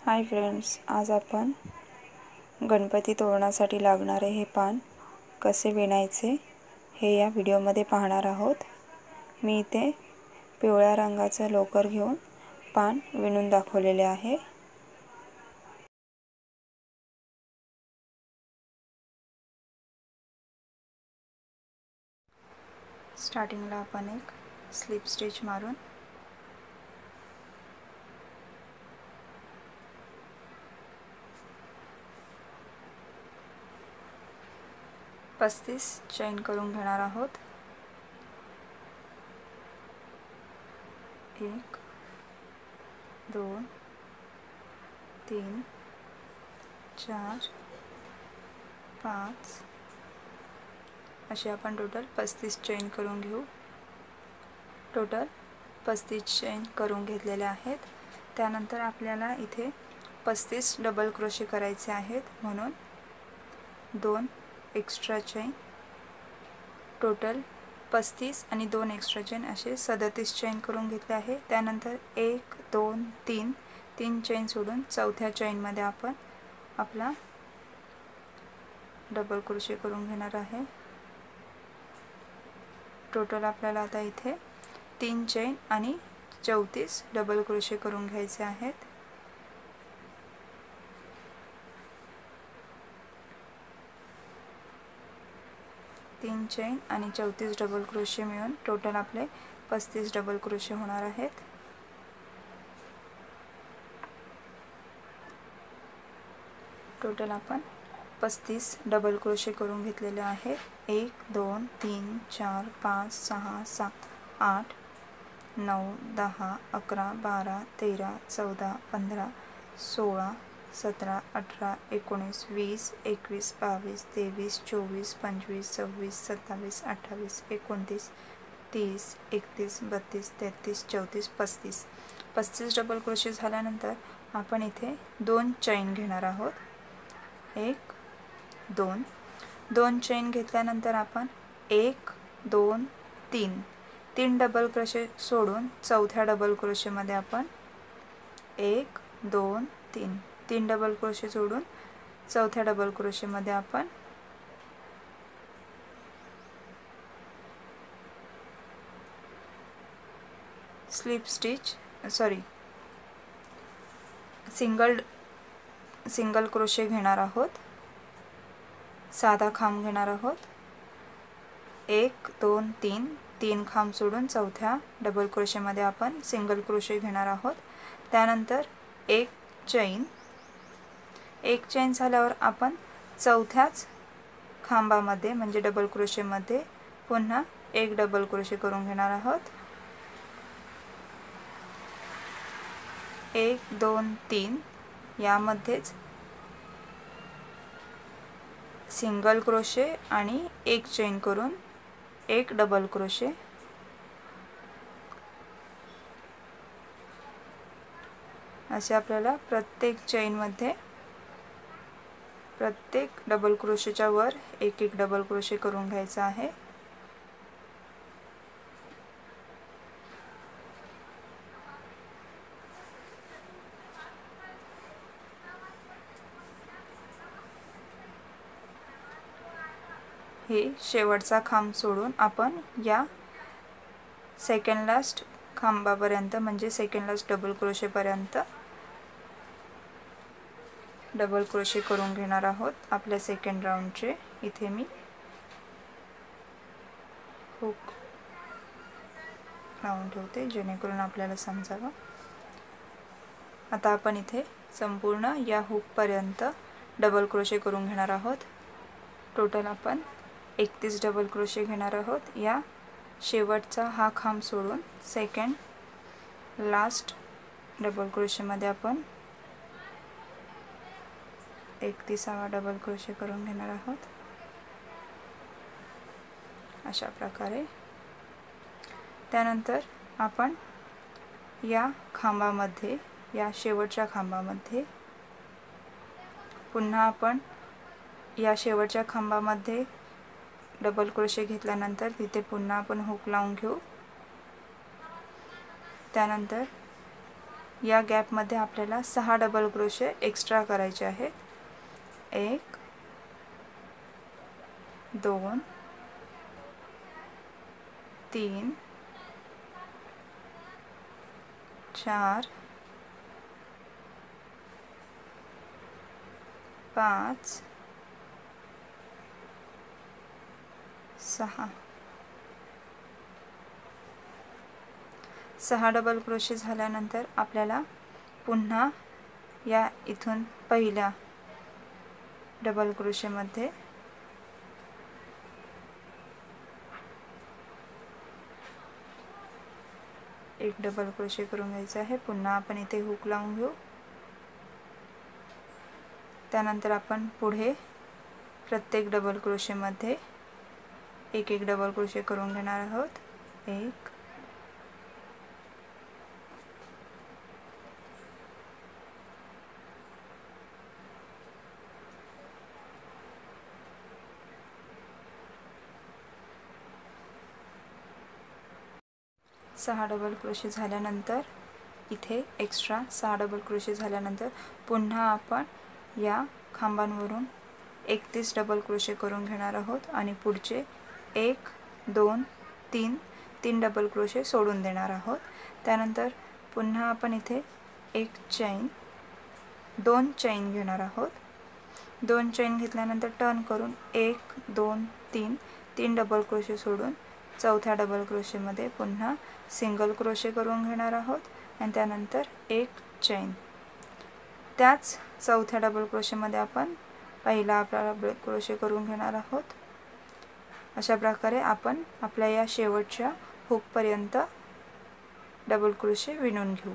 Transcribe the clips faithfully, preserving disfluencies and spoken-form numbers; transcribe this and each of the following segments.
Hi friends, आज आपण गणपती तोरणासाठी लागणारे हे पान कसे विणायचे हे या व्हिडिओमध्ये पाहणार आहोत। मी इथे पिवळ्या रंगाचं लोकर घेऊन पान विणून दाखवलेले आहे। स्टार्टिंगला आपण एक स्लिप स्टिच मारून पस्तीस चैन करून घेणार आहोत। एक दोन तीन चार पाच असे आपण टोटल पस्तीस चैन करून घेऊ। टोटल पस्तीस चैन करून घेतलेले आहेत। त्यानंतर आपल्याला इथे पस्तीस डबल क्रोशे करायचे आहेत, म्हणून दोन एक्स्ट्रा चैन, टोटल पस्तीस आणि दोन एक्स्ट्रा चैन असे सदतीस चैन करून घेतले आहे। त्यानंतर एक दोन तीन तीन चैन सोडून चौथ्या चैन मध्ये आपण आपला डबल क्रोशे करून घेणार आहे। टोटल आपल्याला आता इथे तीन चैन आणि चौतीस डबल क्रोशे करून घ्यायचे आहेत। तीन चैन आणि चौतीस डबल क्रोशे मिळून टोटल आपले पस्तीस डबल क्रोशे होणार आहेत। टोटल आपण पस्तीस डबल क्रोशे करून घेतलेले आहेत। एक दोन तीन चार पाच सहा सात आठ नऊ दहा अकरा बारा तेरा चौदा पंधरा सोळा सतरा अठरा एकोणीस वीस एकवीस बावीस तेवीस चोवीस पंचवीस सव्वीस सत्तावीस अठ्ठावीस एकोणतीस तीस एकतीस बत्तीस तेहतीस चौतीस पस्तीस पस्तीस डबल क्रोशे झाल्यानंतर आपण इथे दोन चैन घेणार आहोत। एक दोन दोन चैन घेतल्यानंतर आपण एक दोन तीन तीन डबल क्रोशे सोडून चौथ्या डबल क्रोशे मध्ये आपण एक दोन तीन तीन डबल क्रोशे सोडून चौथ्या डबल क्रोशे मध्ये आपण slip stitch sorry single single crochet घेणार आहोत। साधा खांब घेणार आहोत। एक दोन तीन तीन खांब सोडून चौथ्या डबल क्रोशे मध्ये आपण सिंगल क्रोशे घेणार आहोत। त्यानंतर एक चैन एक चैन झाल्यावर आपण चौथ्याच खांबामध्ये म्हणजे डबल क्रोशे मध्ये पुन्हा एक डबल क्रोशे करून घेणार आहोत। एक दोन तीन यामध्येच सिंगल क्रोशे आणि एक चैन करून एक डबल क्रोशे, असे आपल्याला प्रत्येक चैन मध्ये प्रत्येक डबल क्रोशेच्या वर एक एक डबल क्रोशे करून घ्यायचा आहे। हे शेवटचा खांब सोडून आपण या सेकंड लास्ट खांबापर्यंत म्हणजे सेकंड लास्ट डबल क्रोशे पर्यंत डबल क्रोशे करून घेणार आहोत। आपल्या सेकंड राउंडचे इथे मी हुक लावून ठेवते जेणेकरून आपल्याला समजावं। आता आपण इथे संपूर्ण या हुक पर्यंत डबल क्रोशे करून घेणार आहोत। टोटल आपण एकतीस डबल क्रोशे घेणार आहोत। या शेवटचा हा खांब सोडून सेकंड लास्ट डबल क्रोशे मध्ये आपण एकतीसावा डबल क्रोशे करून घेणार आहोत। अशा प्रकारे त्यानंतर आपण या खांबामध्ये या शेवटच्या खांबामध्ये पुन्हा आपण या शेवटच्या खांबामध्ये डबल क्रोशे घेतल्यानंतर तिथे पुन्हा आपण हुक लावून घेऊ। त्यानंतर या गॅप मध्ये आपल्याला सहा डबल क्रोशे एक्स्ट्रा करायचे आहेत. एक, दोन, तीन, चार, पाच, सहा. सहा डबल क्रोशे झाल्यानंतर आपल्याला पुन्हा या इथून पहिल्या डबल क्रोशे मध्ये एक डबल क्रोशे करून घ्यायचा आहे. पुन्हा आपण इथे हुक लावून घेऊ. त्यानंतर आपण पुढे प्रत्येक डबल क्रोशे मध्ये एक एक डबल क्रोशे करून घेणार आहोत. एक, सहा डबल क्रोशे झाल्यानंतर इथे एक्स्ट्रा सहा डबल क्रोशे झाल्यानंतर पुन्हा आपण या खांबांवरून एकतीस डबल क्रोशे करून घेणार आहोत आणि पुढचे एक, दोन, तीन तीन डबल क्रोशे सोडून देणार आहोत. त्यानंतर पुन्हा आपण इथे एक चैन, दोन चैन घेणार आहोत. दोन चैन घेतल्यानंतर टर्न करून एक, दोन, तीन तीन डबल क्रोशे सोडून चौथ्या डबल क्रोशे मध्ये पुन्हा सिंगल क्रोशे करून घेणार आहोत आणि त्यानंतर एक चैन. त्याच चौथ्या डबल क्रोशे मध्ये आपण पहिला आपला डबल क्रोशे करून घेणार आहोत. अशा प्रकारे आपण आपल्या या शेवटच्या हुक पर्यंत डबल क्रोशे विणून घेऊ.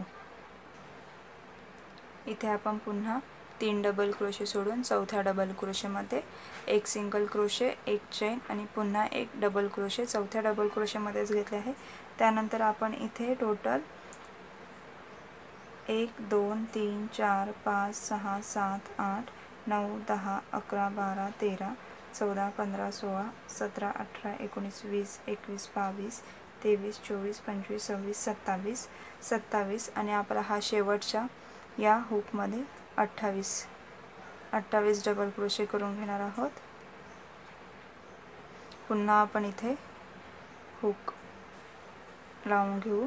इथे आपण पुन्हा तीन डबल क्रोशे सोडून चौथ्या डबल क्रोशे मध्ये एक सिंगल क्रोशे, एक चैन आणि पुन्हा एक डबल क्रोशे चौथ्या डबल क्रोशे मध्येच घेतले आहे. त्यानंतर आपण इथे टोटल एक, दोन, तीन, चार, पाच, सहा, सात, आठ, नऊ, दहा, अकरा, बारा, तेरा, चौदा, पंधरा, सोळा, सतरा, अठरा, एकोणीस, वीस, एकवीस, बावीस, तेवीस, चोवीस, पंचवीस, सव्वीस, सत्तावीस, सत्तावीस आणि आपला हा शेवटच्या या हुक मध्ये अठ्ठावीस अठ्ठावीस डबल क्रोशे करून घेणार आहोत. पुन्हा आपण इथे हुक लावून घेऊ.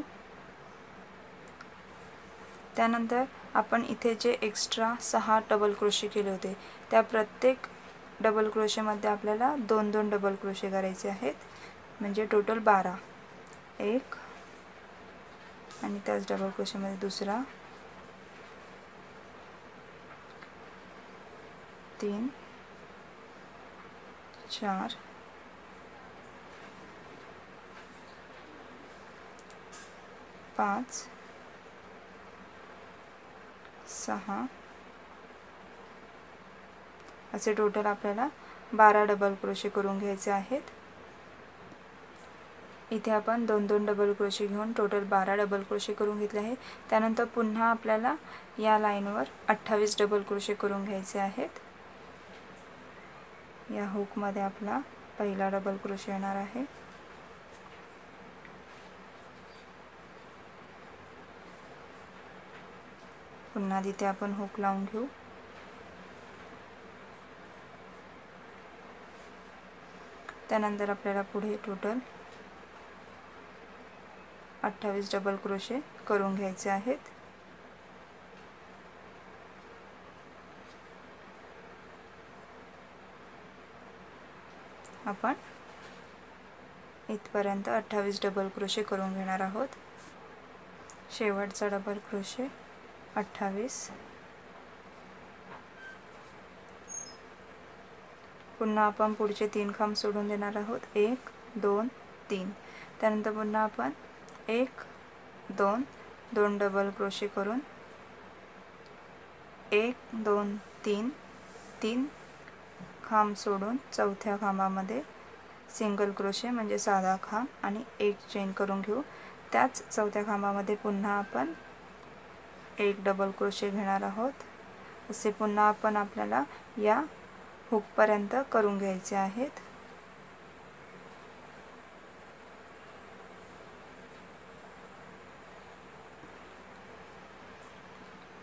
त्यानंतर आपण इथे जे एक्स्ट्रा सहा डबल क्रोशे केले होते त्या प्रत्येक डबल क्रोशे मध्ये आपल्याला दोन दोन डबल क्रोशे करायचे आहेत. म्हणजे टोटल बारा. एक आणि त्याच डबल क्रोशे मध्ये दुसरा, तीन, चार, पाच, सहा असे टोटल आपल्याला बारा डबल क्रोशे करून घ्यायचे आहेत. इथे आपण दोन दोन डबल क्रोशे घेऊन टोटल बारा डबल क्रोशे करून घेतले आहे. त्यानंतर पुन्हा आपल्याला या लाईनवर अठ्ठावीस डबल क्रोशे करून घ्यायचे आहेत. या हुक मध्ये आपला पहिला डबल क्रोशे येणार आहे. पुन्हा तिथे आपण हुक लावून घेऊ. त्यानंतर आपल्याला पुढे टोटल अठ्ठावीस डबल क्रोशे करून घ्यायचे आहेत. आपण इथपर्यंत अठ्ठावीस डबल क्रोशे करून घेणार आहोत. शेवटचा डबल क्रोशे अठ्ठावीस. पुन्हा आपण पुढचे तीन खांब सोडून देणार आहोत. एक, दोन, तीन. त्यानंतर पुन्हा आपण एक, दोन, दोन डबल क्रोशे करून एक, दोन, तीन, तीन खांब सोडून चौथ्या खांबामध्ये सिंगल क्रोशे म्हणजे साधा खांब आणि एक चेन करून घेऊ. त्याच चौथ्या खांबामध्ये पुन्हा आपण एक डबल क्रोशे घेणार आहोत. असे पुन्हा आपण आपल्याला या हुक पर्यंत करून घ्यायचे आहेत.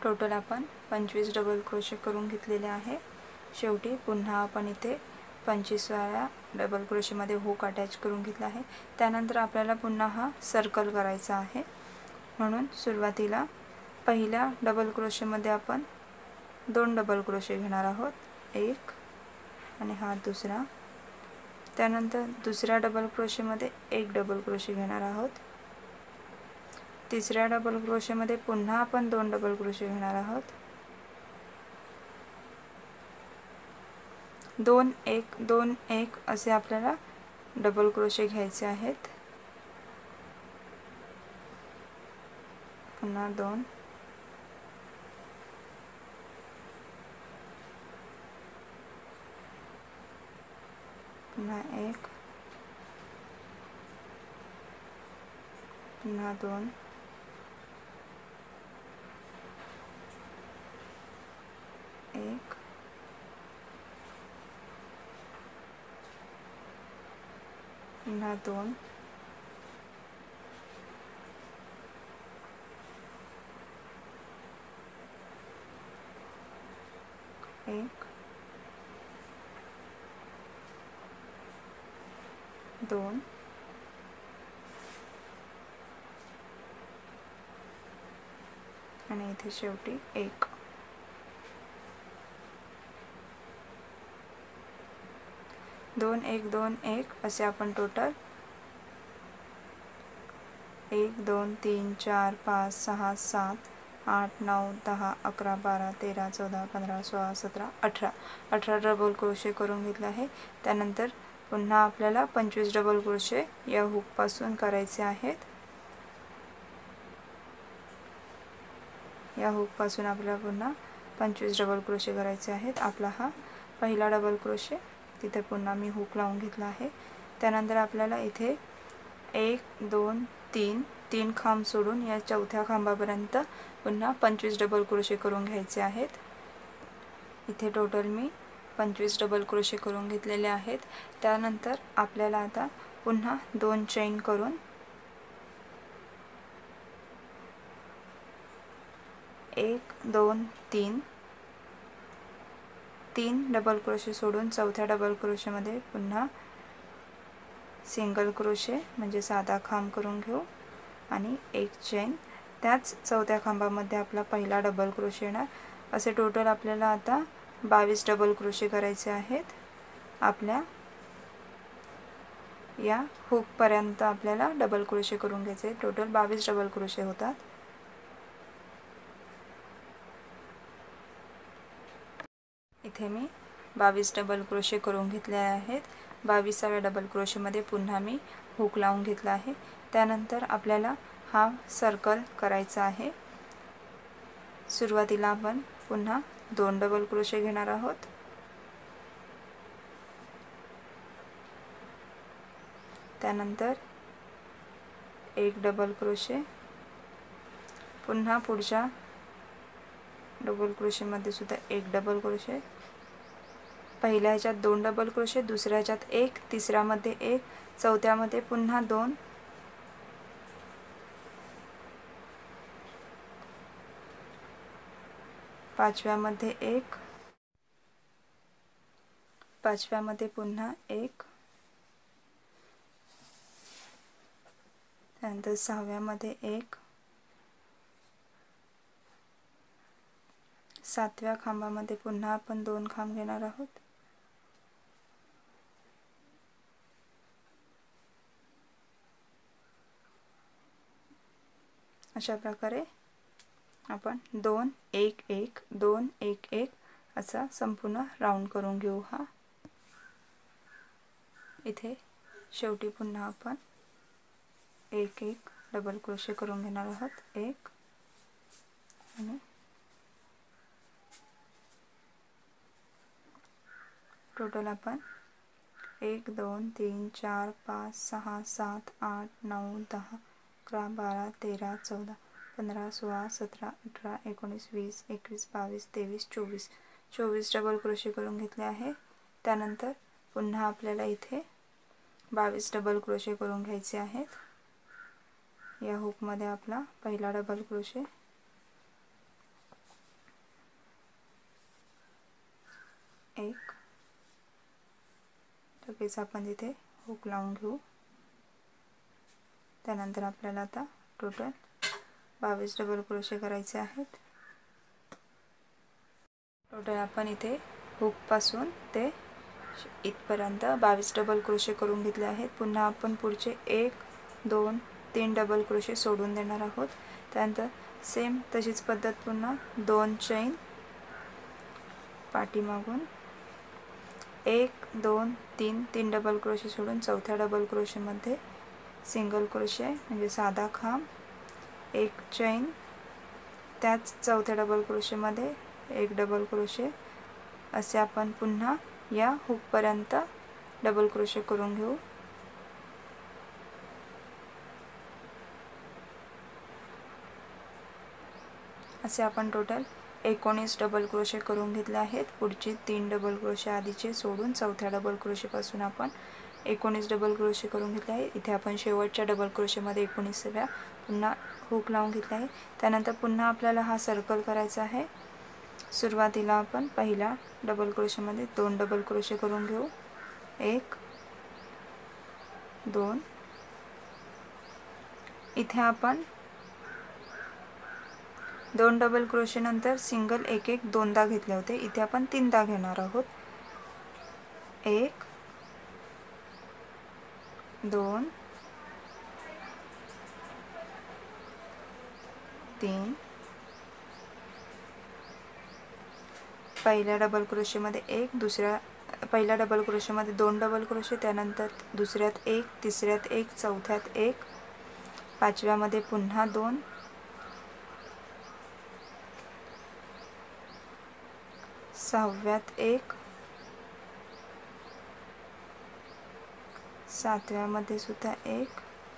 टोटल आपण पंचवीस डबल क्रोशे करून घेतलेले आहे। शेवटी पुन्हा आपण इथे पंचवीस वेळा डबल क्रोशेमध्ये हुक अटॅच करून घेतला आहे। त्यानंतर आपल्याला पुन्हा हा सर्कल करायचा आहे, म्हणून सुरुवातीला पहिल्या डबल क्रोशेमध्ये आपण दोन डबल क्रोशे घेणार आहोत, एक आणि हा दुसरा। त्यानंतर दुसऱ्या डबल क्रोशेमध्ये एक डबल क्रोशे घेणार आहोत। तिसऱ्या डबल क्रोशेमध्ये पुन्हा आपण दोन डबल क्रोशे घेणार आहोत। दोन एक दोन एक असे आपल्याला डबल क्रोशे घ्यायचे आहेत। पुन्हा दोन, पुन्हा एक, पुन्हा दोन, एक, पुन्हा दोन, एक, दोन, आणि इथे शेवटी एक। दोन एक दोन एक असे आपण टोटल एक दोन तीन चार पाच सहा सात आठ नऊ दहा अकरा बारा तेरा चौदा पंधरा सोळा सतरा अठरा अठरा डबल क्रोशे करून घेतले आहे। त्यानंतर पुन्हा आपल्याला पंचवीस डबल क्रोशे या हुक पासून करायचे आहेत। या हुक पासून आपल्याला पुन्हा पंचवीस डबल क्रोशे करायचे आहेत। आपला हा पहिला डबल क्रोशे, तिथे पुन्हा मी हुक लावून घेतला आहे। त्यानंतर आपल्याला इथे एक दोन तीन तीन खांब सोडून या चौथ्या खांबापर्यंत पुन्हा पंचवीस डबल क्रोशे करून घ्यायचे आहेत। इथे टोटल मी पंचवीस डबल क्रोशे करून घेतलेले आहेत। त्यानंतर आपल्याला आता पुन्हा दोन चेन करून एक दोन तीन तीन डबल क्रोशे सोडून चौथ्या डबल क्रोशेमध्ये पुन्हा सिंगल क्रोशे म्हणजे साधा खांब करून घेऊ आणि एक चेन, त्याच चौथ्या खांबामध्ये आपला पहिला डबल क्रोशे येणार। असे टोटल आपल्याला आता बावीस डबल क्रोशे करायचे आहेत। आपल्या या हुक पर्यंत आपल्याला डबल क्रोशे करून घ्यायचे, टोटल बावीस डबल क्रोशे होतात। इथे मी बावीस डबल क्रोशे करून घेतले आहेत। बावीसाव्या डबल क्रोशेमध्ये पुन्हा मी हुक लावून घेतला आहे। त्यानंतर आपल्याला हा सर्कल करायचा आहे। सुरुवातीला आपण पुन्हा दोन डबल क्रोशे घेणार आहोत। त्यानंतर एक डबल क्रोशे, पुन्हा पुढच्या डबल क्रोशे मध्ये सुद्धा एक डबल क्रोशे, पहिल्या ह्याच्यात दोन डबल क्रोशे, दुसऱ्या ह्याच्यात एक, तिसऱ्यामध्ये एक, चौथ्यामध्ये पुन्हा दोन, पाचव्यामध्ये एक, पाचव्यामध्ये पुन्हा एक, त्यानंतर सहाव्यामध्ये एक, सातव्या खांबामध्ये पुन्हा आपण दोन खांब घेणार आहोत। अशा प्रकारे आपण दोन एक एक दोन एक एक असा संपूर्ण राउंड करून घेऊ। हा इथे शेवटी पुन्हा आपण एक एक डबल क्रोशे करून घेणार आहोत, एक आणि टोटल आपण एक दोन तीन चार पाच सहा सात आठ नऊ दहा अकरा बारा तेरा चौदा पंधरा सोळा सतरा अठरा एकोणीस वीस एकवीस बावीस तेवीस चोवीस चोवीस डबल क्रोशे करून घेतले आहे। त्यानंतर पुन्हा आपल्याला इथे बावीस डबल क्रोशे करून घ्यायचे आहेत। या हुक मध्ये आपला पहिला डबल क्रोशे, एक, लगेच आपण तिथे हुक लावून घेऊ। त्यानंतर आपल्याला आता टोटल बावीस डबल क्रोशे करायचे आहेत। टोटल आपण इथे हुक पासून ते इथपर्यंत बावीस डबल क्रोशे करून घेतले आहेत। पुन्हा आपण पुढचे एक दोन तीन डबल क्रोशे सोडून देणार आहोत। त्यानंतर सेम तशीच पद्धत पुन्हा दोन चैन पाठीमागून एक दोन तीन तीन डबल क्रोशे सोडून चौथ्या डबल क्रोशे मध्ये सिंगल क्रोशे म्हणजे साधा खांब, एक चैन, त्याच चौथ्या डबल क्रोशे मध्ये एक डबल क्रोशे, असे आपण पुन्हा या हुक पर्यंत डबल क्रोशे करून घेऊ। असे आपण टोटल एकोणीस डबल क्रोशे करून घेतले आहेत। पुढचे तीन डबल क्रोशे आधीचे सोडून चौथ्या डबल क्रोशे पासून आपण एकोणीस डबल क्रोशे करून घेतले आहे। इथे आपण शेवटच्या डबल क्रोशे मध्ये एकोणीस वेळा पुन्हा हुक लावून घेतले आहे। त्यानंतर पुन्हा आपल्याला हा सर्कल करायचा आहे। सुरुवातीला आपण पहिल्या डबल क्रोशे मध्ये दोन डबल क्रोशे करून घेऊ, एक दोन। इथे आपण दोन डबल क्रोशे नंतर सिंगल एक एक दोनदा घेतले होते, इथे आपण तीनदा घेणार आहोत। एक दोन तीन, पहिल्या डबल क्रोशे मध्ये एक, दुसऱ्या पहिल्या डबल क्रोशे मध्ये दोन डबल क्रोशे, त्यानंतर दुसऱ्यात एक, तिसऱ्यात एक, चौथ्यात एक, पाचव्या मध्ये पुन्हा दोन, सहाव्यात एक, सातव्या मध्ये सुद्धा एक,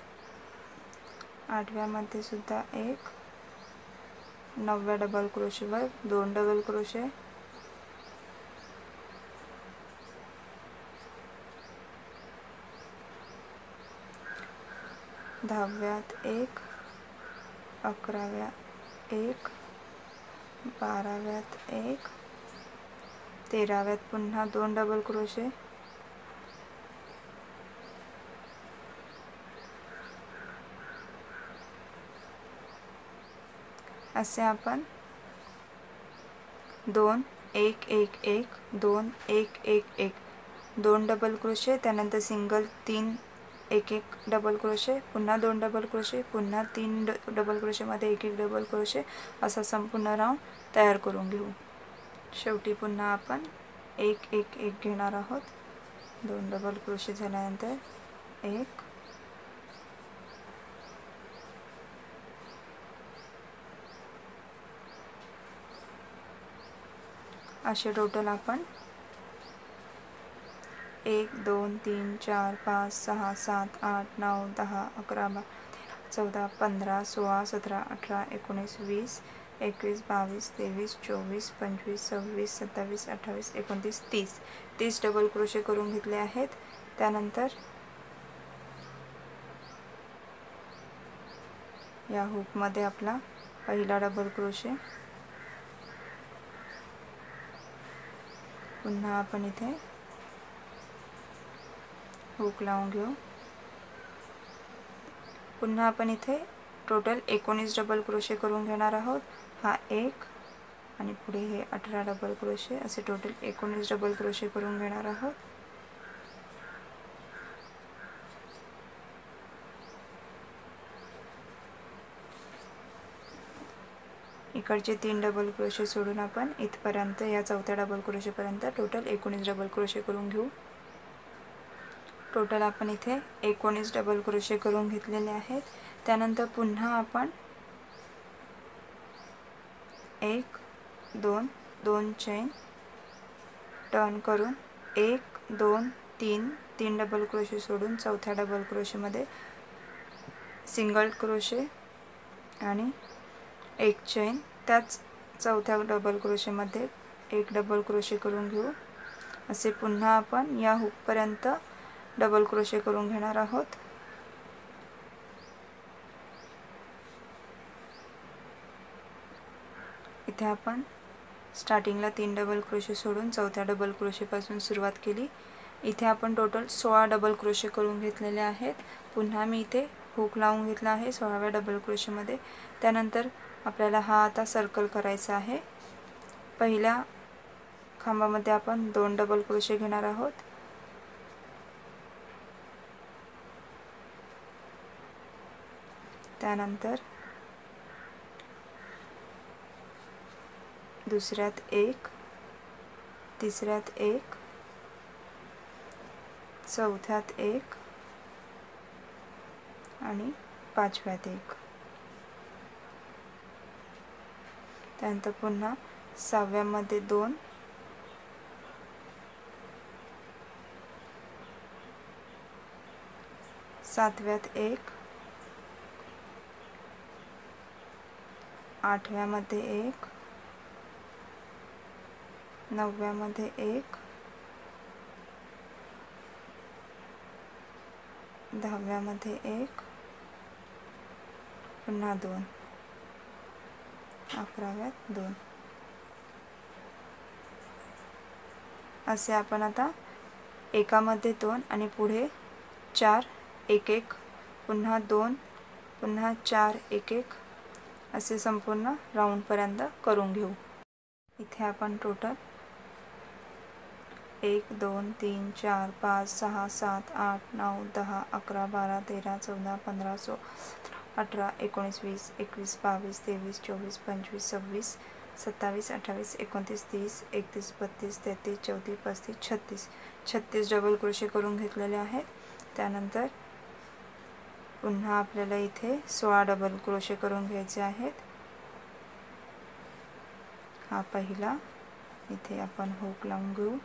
आठव्या मध्ये सुद्धा एक, नवव्या डबल क्रोशे वर दोन डबल क्रोशे, दहाव्यात एक, अकराव्या एक, बाराव्यात एक, तेराव्यात पुन्हा दोन डबल क्रोशे, असे आपण दोन एक एक एक, दोन एक एक एक, दोन डबल क्रोशे, त्यानंतर सिंगल तीन एक एक डबल क्रोशे, पुन्हा दोन डबल क्रोशे, पुन्हा तीन डबल क्रोशे मध्ये एक एक डबल क्रोशे, असा संपूर्ण राऊंड तयार करून घेऊ। शेवटी पुन्हा आपण एक एक एक घेणार आहोत। दोन डबल क्रोशे झाल्यानंतर एक, असे टोटल आपण एक दोन तीन चार पाच सहा सात आठ नऊ दहा अकरा बारा तेरा चौदा पंधरा सोळा सतरा अठरा एकोणीस वीस एकवीस बावीस तेवीस चोवीस पंचवीस सव्वीस सत्तावीस अठ्ठावीस एकोणतीस तीस तीस डबल क्रोशे करून घेतले आहेत। त्यानंतर या हुक मध्ये आपला पहिला डबल क्रोशे, पुन्हा आपण इथे हुक लावून घेऊ। पुन्हा आपण इथे टोटल एकोणीस डबल क्रोशे करून घेणार आहोत। हा एक आणि पुढे हे अठरा डबल क्रोशे, असे टोटल एकोणीस डबल क्रोशे करून घेणार आहोत। इकडचे तीन डबल क्रोशे सोडून आपण इथपर्यंत या चौथ्या डबल क्रोशे पर्यंत टोटल एकोणीस डबल क्रोशे करून घेऊ। टोटल आपण इथे एकोणीस डबल क्रोशे करून घेतलेले आहेत। त्यानंतर पुन्हा आपण एक दोन दोन चैन टर्न करून एक दोन तीन तीन डबल क्रोशे सोडून चौथ्या डबल क्रोशे मध्ये सिंगल क्रोशे आणि एक चैन, त्याच चौथ्या डबल क्रोशे मध्ये एक डबल क्रोशे करून घेऊ। असे पुन्हा आपण या हुक पर्यंत डबल क्रोशे करून घेणार आहोत। इथे आपण स्टार्टिंगला तीन डबल क्रोशे सोडून चौथ्या डबल क्रोशेपासून सुरुवात केली। इथे आपण टोटल सोळा डबल क्रोशे करून घेतलेले आहेत। पुन्हा मी इथे हुक लावून घेतला आहे सोळाव्या डबल क्रोशेमध्ये। त्यानंतर आपल्याला हा आता सर्कल करायचा आहे। पहिल्या खांबामध्ये आपण दोन डबल क्रोशे घेणार आहोत। त्यानंतर दुसऱ्यात एक, तिसऱ्यात एक, चौथ्यात एक आणि पाचव्यात एक। त्यानंतर पुन्हा सहाव्यामध्ये दोन, सातव्यात एक, आठव्यामध्ये एक, नवव्यामध्ये एक, दहाव्यामध्ये एक, पुन्हा दोन, अकराव्यात दोन। असे आपण आता एकामध्ये दोन आणि पुढे चार एक एक, पुन्हा दोन, पुन्हा चार एक एक असे संपूर्ण राउंड पर्यंत करून घेऊ। इथे आपण टोटल एक दोन तीन चार पाच सहा सात आठ नऊ दहा अकरा बारा तेरा चौदा पंधरा सोळा सतरा अठरा एकोणीस वीस एकवीस बावीस तेवीस चोवीस पंचवीस सव्वीस सत्तावीस अठ्ठावीस एकोणतीस तीस एकतीस बत्तीस तेहतीस चौतीस पस्तीस छत्तीस छत्तीस डबल क्रोशे करून घेतलेले आहेत। त्यानंतर पुन्हा आपल्याला इथे सोळा डबल क्रोशे करून घ्यायचे आहेत। हा पहिला, इथे आपण हुक लावून घेऊ।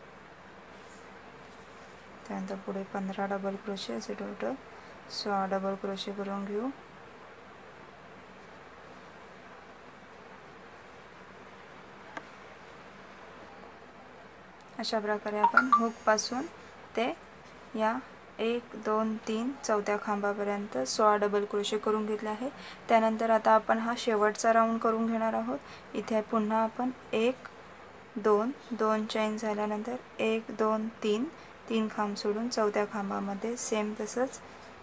त्यानंतर पुढे पंधरा डबल क्रोशे असे टोटल सोळा डबल क्रोशे करून घेऊ। अशा प्रकारे आपण हुक पासून ते या एक दोन तीन चौथ्या खांबापर्यंत सोळा डबल क्रोशे करून घेतले आहे। त्यानंतर आता आपण हा शेवटचा राउंड करून घेणार आहोत। इथे पुन्हा आपण एक दोन दोन चैन झाल्यानंतर एक दोन तीन तीन खांब सोडून चौथ्या खांबामध्ये सेम तसंच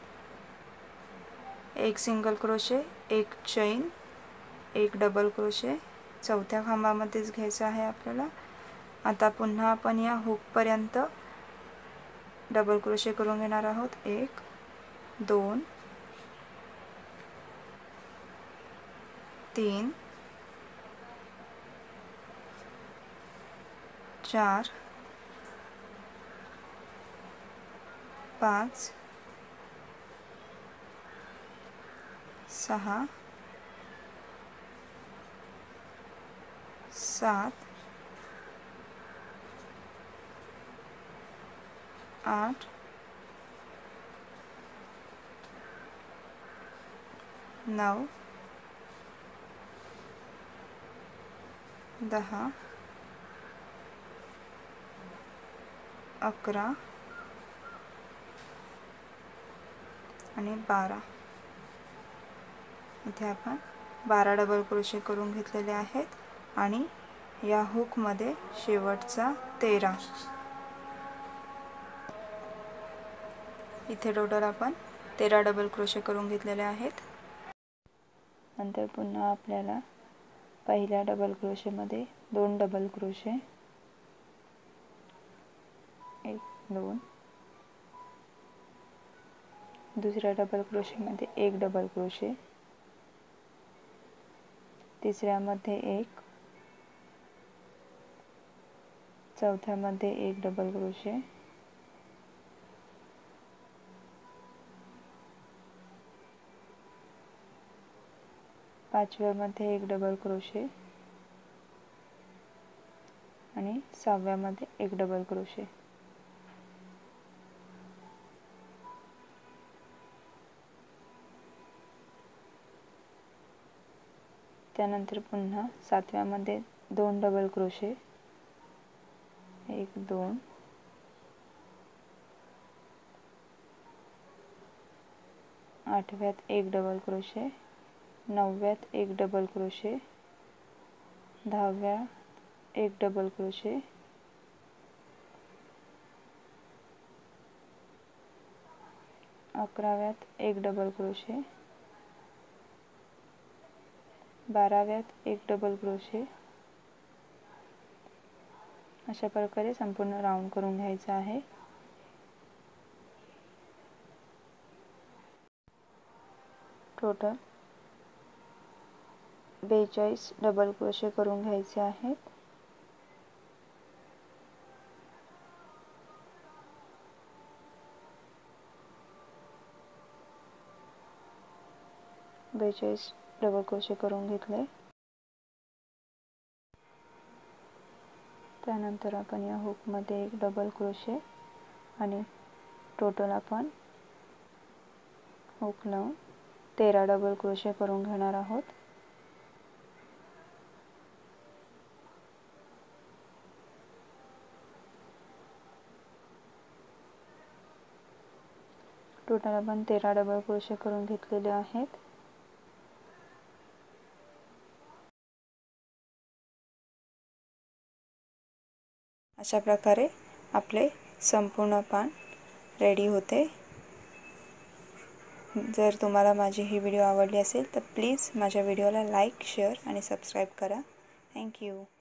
एक सिंगल क्रोशे, एक चैन, एक डबल क्रोशे चौथ्या खांबामध्येच घ्यायचा आहे आपल्याला। आता पुन्हा आपण या हुक पर्यंत डबल क्रोशे करून घेणार आहोत। एक दोन तीन चार पाच सहा सात आठ नऊ दहा अकरा आणि बारा। इथे आपण बारा डबल क्रोशे करून घेतलेले आहेत आणि या हुक मध्ये शेवटचा तेरा। इथे टोटल आपण तेरा डबल क्रोशे करून घेतलेले आहेत। नंतर पुन्हा आपल्याला पहिल्या डबल क्रोशे मध्ये दोन डबल क्रोशे, एक दोन, दुसऱ्या डबल क्रोशे मध्ये एक डबल क्रोशे, तिसऱ्यामध्ये एक, चौथ्यामध्ये एक डबल क्रोशे, पाचव्यामध्ये एक डबल क्रोशे आणि सहाव्यामध्ये एक डबल क्रोशे। त्यानंतर पुन्हा सातव्यामध्ये दोन डबल क्रोशे, एक दोन, आठव्यात एक डबल क्रोशे, नवव्यात एक डबल क्रोशे, दहाव्यात एक डबल क्रोशे, अकराव्यात एक डबल क्रोशे, बाराव्यात एक डबल क्रोशे, अशा प्रकारे संपूर्ण राऊंड करून घ्यायचा आहे। टोटल बेचाळीस डबल क्रोशे करून घ्यायचे आहेत। बेचाळीस डबल क्रोशे करून घेतले। त्यानंतर आपण या हुक मध्ये एक डबल क्रोशे आणि टोटल आपण हुक लावून तेरा डबल क्रोशे करून घेणार आहोत। टोटल आपण तेरा डबल क्रोशे करून घेतलेले आहेत। अशा प्रकारे आपले संपूर्ण पान रेडी होते। जर तुम्हाला माझी ही व्हिडिओ आवडली असेल तर प्लीज माझ्या व्हिडिओला लाईक, शेअर आणि सबस्क्राईब करा। थँक्यू।